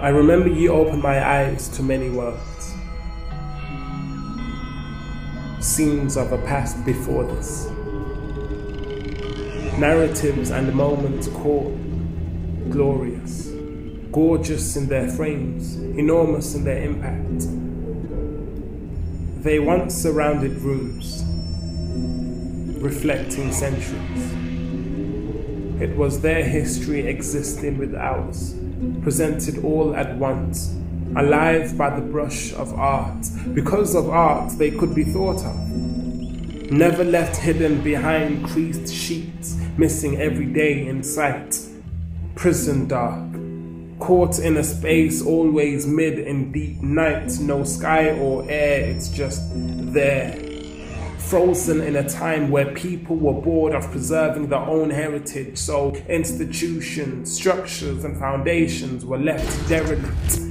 I remember you opened my eyes to many worlds, scenes of a past before this, narratives and moments caught, glorious, gorgeous in their frames, enormous in their impact. They once surrounded rooms, reflecting centuries. It was their history existing with ours, presented all at once, alive by the brush of art. Because of art, they could be thought of, never left hidden behind creased sheets, missing every day in sight. Prison dark, caught in a space always mid in deep night, no sky or air, it's just there. Frozen in a time where people were bored of preserving their own heritage, so institutions, structures and foundations were left derelict.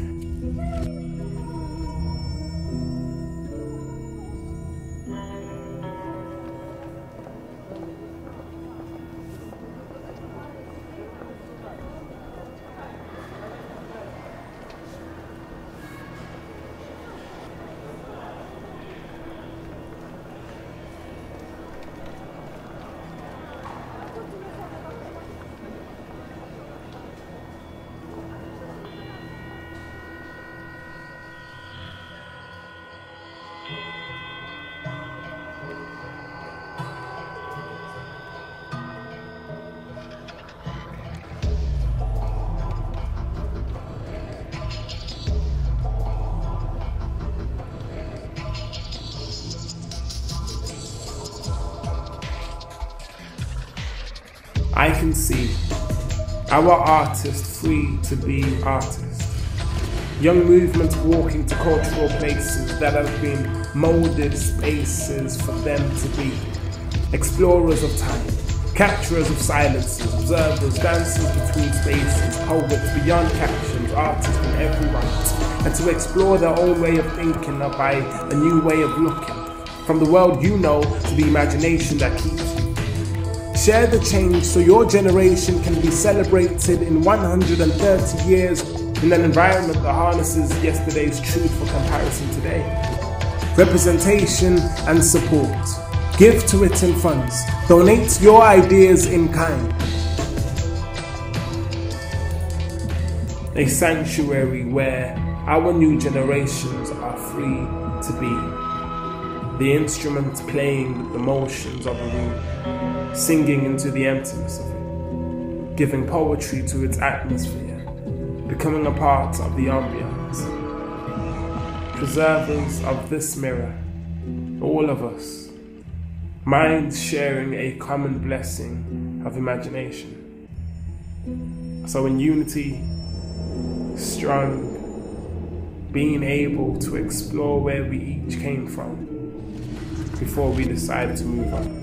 I can see our artists free to be artists. Young movements walking to cultural places that have been molded spaces for them to be. Explorers of time, capturers of silences, observers, dancers between spaces, poets beyond captions, artists in every right. And to explore their own way of thinking by a new way of looking. From the world you know to the imagination that keeps you. Share the change so your generation can be celebrated in 130 years in an environment that harnesses yesterday's truth for comparison today. Representation and support. Give to it in funds. Donate your ideas in kind. A sanctuary where our new generations are free to be. The instruments playing with the motions of a room, singing into the emptiness of it, giving poetry to its atmosphere, becoming a part of the ambience. Preservers of this mirror, all of us, minds sharing a common blessing of imagination. So in unity, strong, being able to explore where we each came from before we decided to move on.